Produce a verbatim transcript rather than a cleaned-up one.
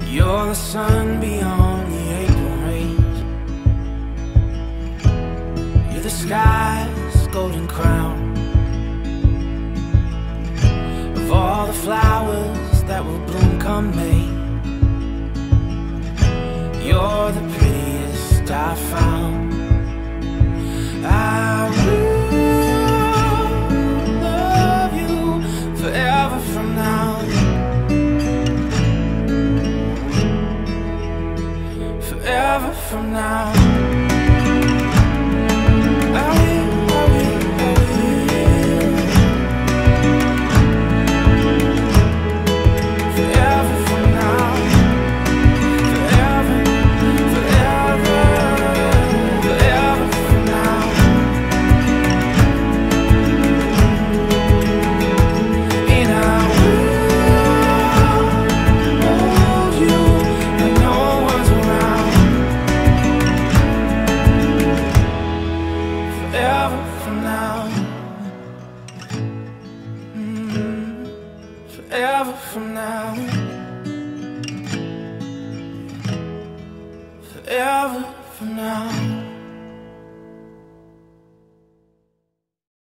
You're the sun beyond the April rains. You're the sky's golden crown. Of all the flowers that will bloom come May, you're the prettiest I found. I will love you forever from now. Forever from now. I will, I will, I will. Forever from now. Forever, forever, forever from now. And I will hold you when no one's around. Forever from now. Mm-hmm. Forever from now. Forever from now.